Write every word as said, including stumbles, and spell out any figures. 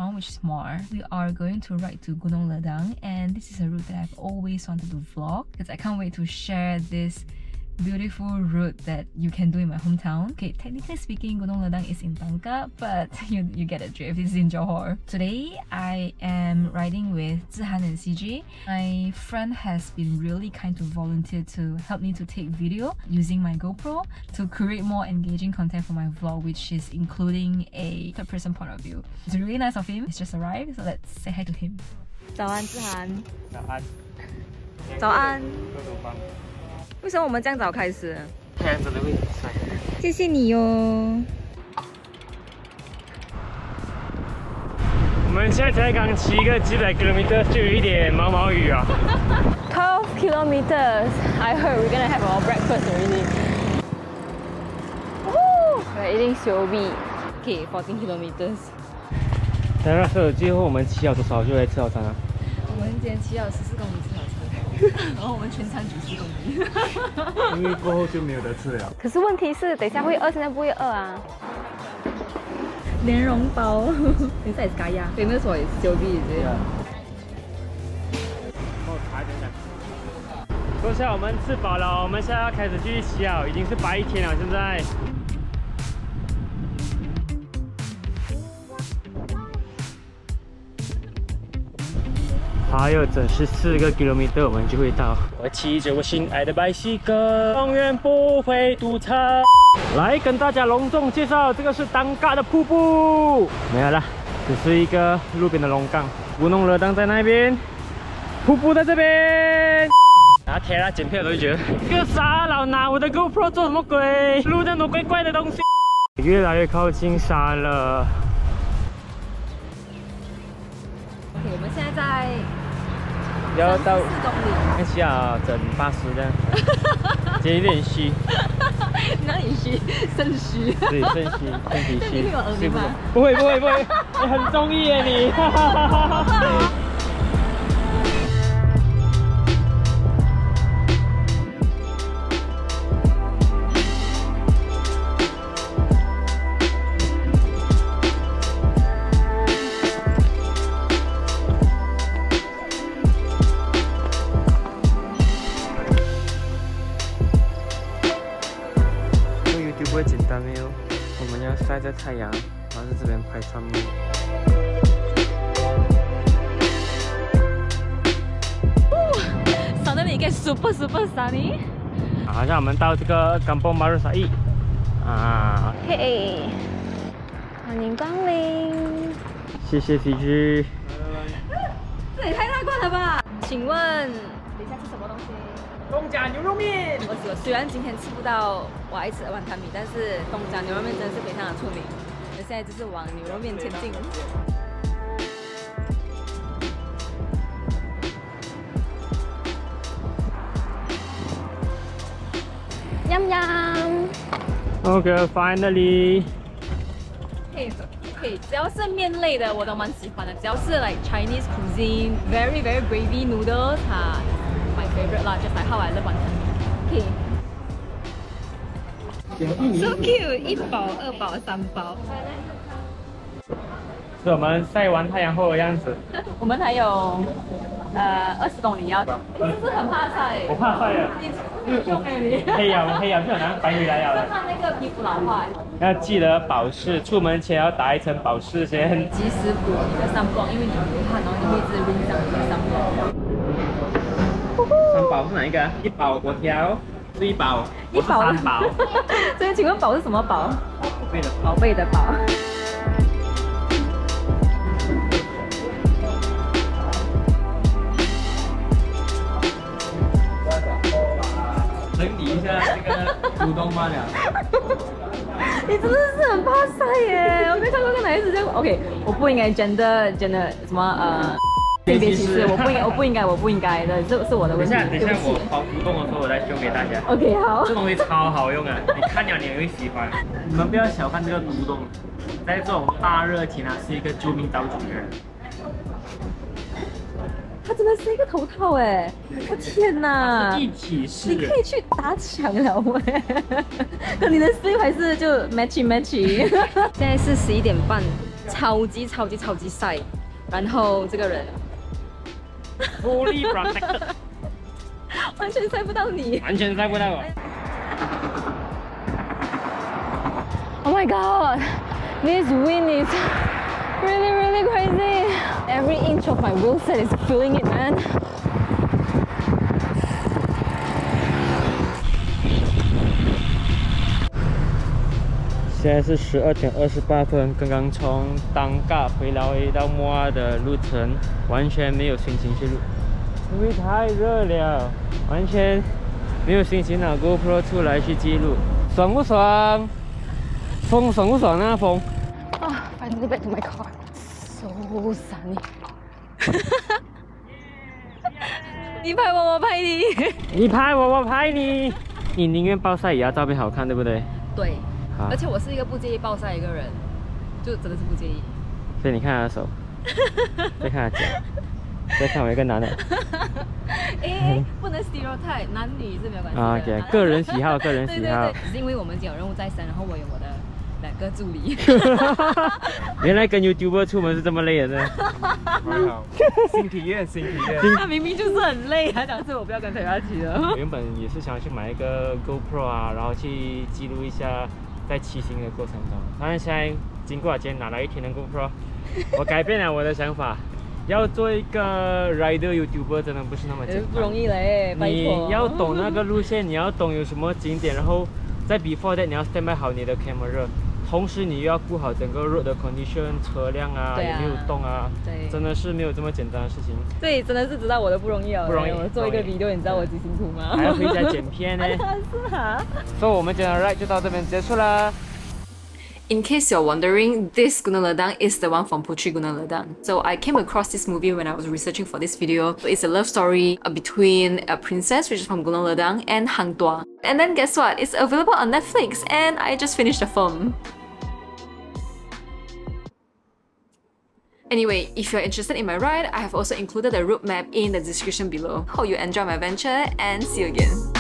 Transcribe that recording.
town, which is Muar. We are going to ride to Gunung Ledang, and this is a route that I've always wanted to vlog because I can't wait to share this beautiful route that you can do in my hometown. Okay, technically speaking, Gunung Ledang is in Bangka, but you, you get a drift, it's in Johor. Today, I am riding with Zihan and C J. My friend has been really kind to volunteer to help me to take video using my GoPro to create more engaging content for my vlog, which is including a third person point of view. It's really nice of him. He's just arrived, so let's say hi to him. 早安，志涵。早安。早安。为什么我们这样早开始？太阳真的会很晒。谢谢你哟。 我们现在才刚骑一个几百 kilometers 就有一点毛毛雨啊。 twelve kilometers. I heard we're gonna have our breakfast already. Woo! We're eating Siobi. Okay, fourteen kilometers. 等那时候最后我们骑了多少就来吃早餐啊？ 我们今天骑了十四公里吃早餐。然后我们全餐九十公里， 因为过后就没有得吃了。 可是问题是，等一下会饿，现在不会饿啊。莲蓉包，等一下也是咖呀，对，那所以小币这样。 帮我查一点点。坐下，我们吃饱了，我们现在要开始继续骑了，已经是白天了，现在。还有整十四个 kilometer 我们就会到。我骑着我心爱的白西哥，永远不会堵车。来跟大家隆重介绍，这个是当嘎的瀑布。没有啦，只是一个路边的龙岗。Gunung Ledang在那边，瀑布在这边。然后贴了剪片，我就觉得这个傻佬拿我的 GoPro 做什么鬼？录那么多怪怪的东西。越来越靠近山了。 OK， 我们现在在。 要到四公里， 看起来整八十这样，今天有点虚。 哪里虚？肾虚。 对，肾虚，身体虚。 你会有耳鸣吗？ 不会，不会，不会，你很中意耶你。不会简单没有，我们要晒在太阳，然后在这边拍川木。 Suddenly it gets super super sunny。 好像我们到这个 Kampung Baru Sai 啊。 嘿，欢迎光临。 谢谢 C G。 这也太大罐了吧？请问，等一下吃什么东西？ 东家牛肉面。 我我虽然今天吃不到我爱吃的碗汤米，但是东家牛肉面真的是非常的出名。我现在就是往牛肉面前进。Yum yum。 Okay, finally。 可以可以，只要是面类的我都蛮喜欢的，只要是 like Chinese cuisine, very very gravy noodles 哈。My favorite lah, just like how I love wanton mee. Okay. So cute， 一包、二包、三包。 是我们晒完太阳后的样子。 我们还有呃二十公里要，你是不是很怕晒？ 我怕晒啊。 你凶哎你。 黑呀，我黑呀，就很难白回来了。 怕那个皮肤老化。 要记得保湿，出门前要打一层保湿先。 及时补你的三光，因为你流汗，然后你会一直晕上你的三光。 三宝是哪一个？一宝我挑，是一宝， 一宝三宝。 所以请问宝是什么宝？ 宝贝的宝贝的宝。 整理一下这个股东妈俩。 你真的是很怕晒耶！我没看过个男孩子这样。OK， 我不应该真的真的什么呃。性别歧视，我不应该，我不应该，我不应该的，这是我的问题。 等一下，等一下，我跑古洞的时候我再秀给大家。 OK， 好。 这东西超好用啊，你看了你也会喜欢。你们不要小看这个古洞，在这种大热天啊，是一个救命岛主人。 它真的是一个头套哎！我天哪！ 一体式。 你可以去打抢了哎！可你的 sleeve 还是就 matchy matchy。现在是十一点半， 超级超级超级晒，然后这个人 fully protected， 完全晒不到你， 完全晒不到我。 Oh my god, this wind is really really crazy. Every inch of my wheelset is feeling it, man. 现在是十二点二十八分，刚刚从当嘎回来到摩尔的路程，完全没有心情去录，因为太热了，完全没有心情拿 GoPro 出来去记录，爽不爽？风爽不爽啊？风？ 啊 ，Finally back to my car. So sunny. 你拍我，我拍你。 你拍我，我拍你。你宁愿暴晒也要照片好看，对不对？ 对。 好而且我是一个不介意暴晒一个人，就真的是不介意。 所以你看他的手，再看他脚，再看我一个男的。 哎，不能 stereotype， 男女是没有关系的。 啊 ，OK， 个人喜好，个人喜好。 对对对，只是因为我们今天有任务在身，然后我有我的两个助理。 原来跟 YouTuber 出门是这么累的呢。 还好，新体验，新体验。 他明明就是很累，他讲是我不要跟腿一起了。 原本也是想去买一个 GoPro 啊，然后去记录一下在骑行的过程中。但是现在经过今天拿了一天的 GoPro， 我改变了我的想法。要做一个 rider YouTuber 真的不是那么简单， 不容易嘞，拜托。 你要懂那个路线，你要懂有什么景点，然后在 before that 你要 stand by 好你的 camera。 同时，你又要顾好整个 road 的 condition， 车辆啊， 对啊有没有动啊？ 对， 真的是没有这么简单的事情。 对，真的是知道我的不容易哦。 不容易。 我做一个 video， 你知道我几辛苦吗？ 还要回家剪片呢。 是啊。 所以我们今天的 ride 就到这边结束啦。 In case you're wondering, this Gunung Ledang is the one from Putri Gunung Ledang. So I came across this movie when I was researching for this video. It's a love story between a princess, which is from Gunung Ledang, and Hang Tuah. And then guess what? It's available on Netflix, and I just finished the film. Anyway, if you're interested in my ride, I have also included the route map in the description below. Hope you enjoy my adventure and see you again.